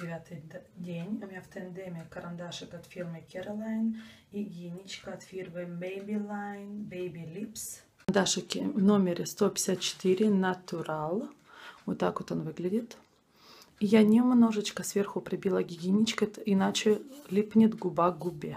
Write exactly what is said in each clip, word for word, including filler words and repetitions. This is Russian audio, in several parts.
девятый день. У меня в тандеме карандашик от фирмы Caroline и гигиеничка от фирмы Maybelline Baby Lips. Карандашики в номере сто пятьдесят четыре Natural. Вот так вот он выглядит. И я немножечко сверху прибила гигиеничкой, иначе липнет губа к губе.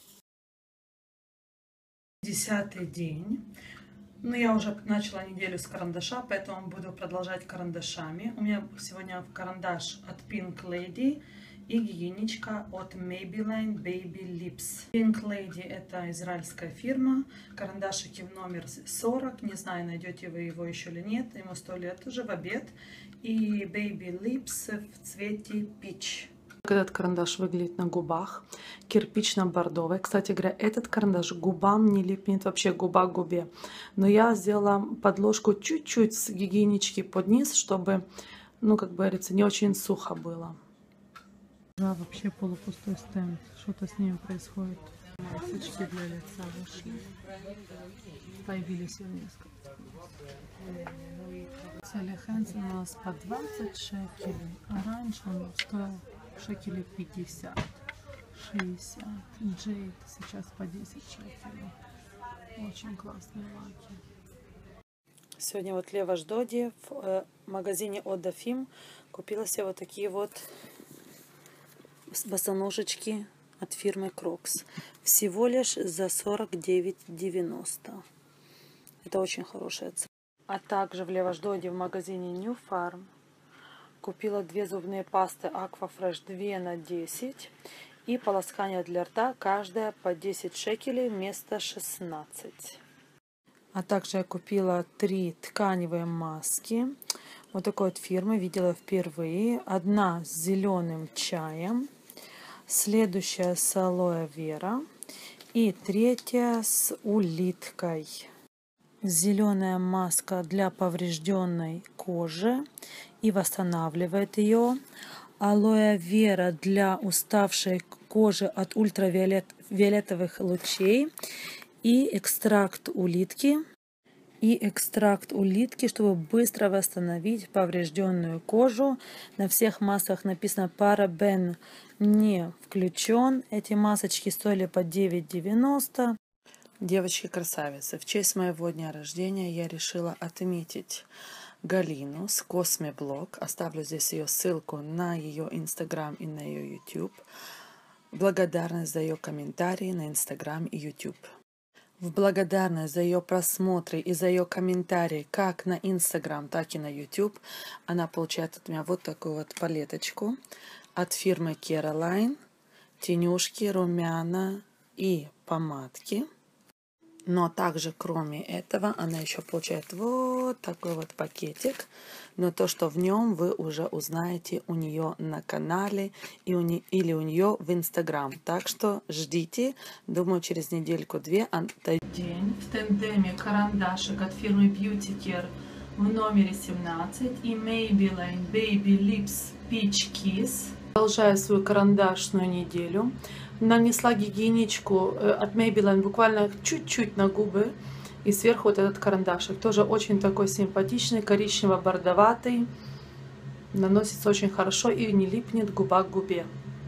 Десятый день. Ну, я уже начала неделю с карандаша, поэтому буду продолжать карандашами. У меня сегодня карандаш от Pink Lady и гигиеничка от Maybelline Baby Lips. Pink Lady это израильская фирма. Карандашики в номер сорок. Не знаю, найдете вы его еще или нет. Ему сто лет уже, в обед. И Baby Lips в цвете Peach. Этот карандаш выглядит на губах кирпично-бордовый. Кстати говоря, этот карандаш к губам не липнет, вообще губа к губе. Но я сделала подложку чуть-чуть с гигиенички под низ, чтобы, ну, как говорится, не очень сухо было. Да, вообще полупустой стенд. Что-то с ним происходит. Масочки для лица вышли. Появились несколько. Салли Хэнсон у нас по двадцать шекелей, а раньше он стоил шекелей пятьдесят, шестьдесят. Джейд сейчас по десять шекелей. Очень классные лаки. Сегодня вот Лева Ждоди в магазине Одафим купила себе вот такие вот босоножечки от фирмы Crocs. Всего лишь за сорок девять девяносто. Это очень хорошая цена. А также в Лева Ждоди в магазине New Farm купила две зубные пасты Aqua Fresh два на десять и полоскание для рта, каждая по десять шекелей вместо шестнадцати. А также я купила три тканевые маски вот такой вот фирмы, видела впервые. Одна с зеленым чаем, следующая с алоэ вера и третья с улиткой. Зеленая маска для поврежденной кожи и восстанавливает ее. Алоэ вера для уставшей кожи от ультрафиолетовых лучей. И экстракт улитки. И экстракт улитки, чтобы быстро восстановить поврежденную кожу. На всех масках написано парабен не включен. Эти масочки стоили по девять девяносто. Девочки-красавицы, в честь моего дня рождения я решила отметить Галину с Космеблог. Оставлю здесь ее ссылку на ее Инстаграм и на ее Ютуб. Благодарность за ее комментарии на Инстаграм и Ютуб. В благодарность за ее просмотры и за ее комментарии как на Инстаграм, так и на Ютуб она получает от меня вот такую вот палеточку от фирмы Caroline. Тенюшки, румяна и помадки. Но также, кроме этого, она еще получает вот такой вот пакетик. Но то, что в нем, вы уже узнаете у нее на канале и у не, или у нее в Инстаграм. Так что ждите. Думаю, через недельку-две. День в тандеме карандашик от фирмы Beauty Care в номере семнадцать и Maybelline Baby Lips Peach Kiss. Продолжаю свою карандашную неделю. Нанесла гигиеничку от Maybelline буквально чуть-чуть на губы. И сверху вот этот карандашик. Тоже очень такой симпатичный, коричнево-бордоватый. Наносится очень хорошо и не липнет губа к губе.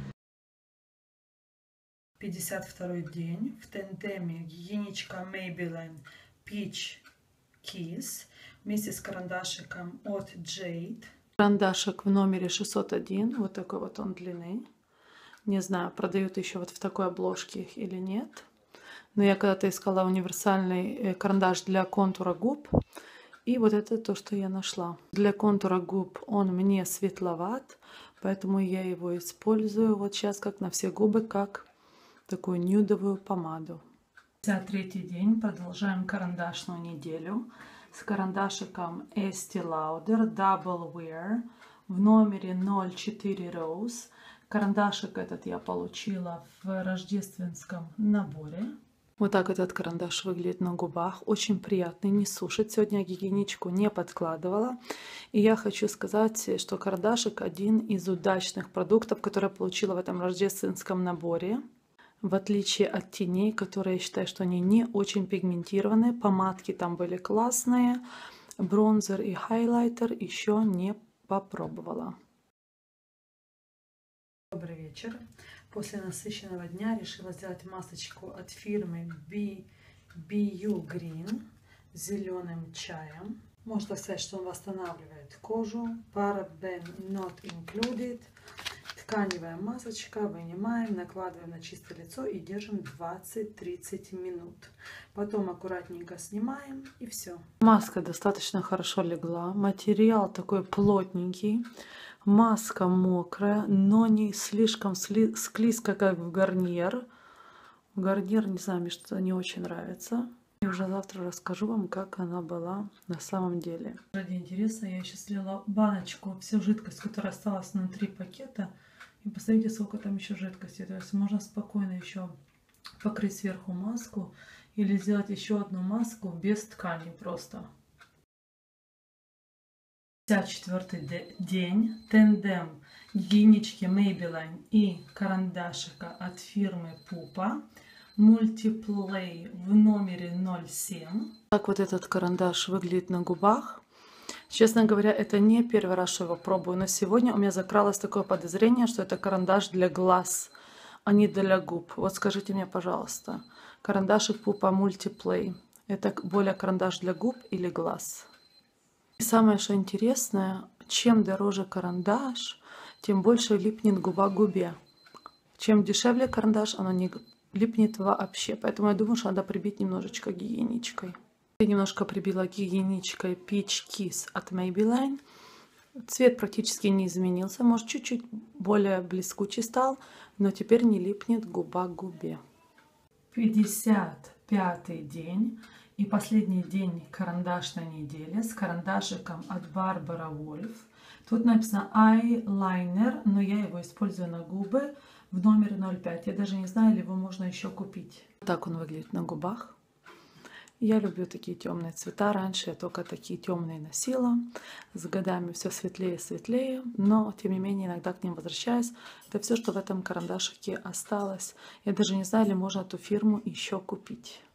пятьдесят второй день. В тандеме гигиеничка Maybelline Peach Kiss вместе с карандашиком от Jade. Карандашик в номере шестьсот один. Вот такой вот он длины. Не знаю, продают еще вот в такой обложке их или нет. Но я когда-то искала универсальный карандаш для контура губ. И вот это то, что я нашла. Для контура губ он мне светловат. Поэтому я его использую вот сейчас как на все губы, как такую нюдовую помаду. пятьдесят третий день. Продолжаем карандашную неделю. С карандашиком Estee Lauder Double Wear в номере ноль четыре Rose. Карандашик этот я получила в рождественском наборе. Вот так этот карандаш выглядит на губах. Очень приятный, не сушит. Сегодня я гигиеничку не подкладывала. И я хочу сказать, что карандашик один из удачных продуктов, которые я получила в этом рождественском наборе. В отличие от теней, которые я считаю, что они не очень пигментированные. Помадки там были классные. Бронзер и хайлайтер еще не попробовала. Добрый вечер. После насыщенного дня решила сделать масочку от фирмы би ю Green с зеленым чаем. Можно сказать, что он восстанавливает кожу. Парабен not included. Тканевая масочка. Вынимаем, накладываем на чистое лицо и держим двадцать-тридцать минут. Потом аккуратненько снимаем и все. Маска достаточно хорошо легла. Материал такой плотненький. Маска мокрая, но не слишком склизкая, как в гарнир. Гарнир, не знаю, мне что-то не очень нравится. И уже завтра расскажу вам, как она была на самом деле. Ради интереса я еще слила баночку, всю жидкость, которая осталась внутри пакета. И посмотрите, сколько там еще жидкости. То есть можно спокойно еще покрыть сверху маску или сделать еще одну маску без ткани просто. пятьдесят четвёртый день. Тандем гигиенички Maybelline и карандашика от фирмы Pupa. Multiplay в номере ноль семь. Так вот этот карандаш выглядит на губах. Честно говоря, это не первый раз, что его пробую, но сегодня у меня закралось такое подозрение, что это карандаш для глаз, а не для губ. Вот скажите мне, пожалуйста, карандашик Pupa Multiplay — это более карандаш для губ или глаз? И самое, что интересное, чем дороже карандаш, тем больше липнет губа к губе. Чем дешевле карандаш, оно не липнет вообще. Поэтому я думаю, что надо прибить немножечко гигиеничкой. Я немножко прибила гигиеничкой Peach Kiss от Maybelline. Цвет практически не изменился. Может, чуть-чуть более блескучий стал, но теперь не липнет губа к губе. пятьдесят пятый день. И последний день карандашной недели с карандашиком от Barbara Wolf. Тут написано eyeliner, но я его использую на губы в номере ноль пять. Я даже не знаю, ли его можно еще купить. Так он выглядит на губах. Я люблю такие темные цвета. Раньше я только такие темные носила. С годами все светлее и светлее. Но, тем не менее, иногда к ним возвращаюсь. Это все, что в этом карандашике осталось. Я даже не знаю, ли можно эту фирму еще купить.